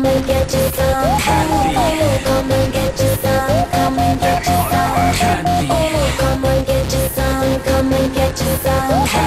and get you some candy. Oh, come and get you some, come and get you some candy. Oh, come and get you some, come and get you some candy.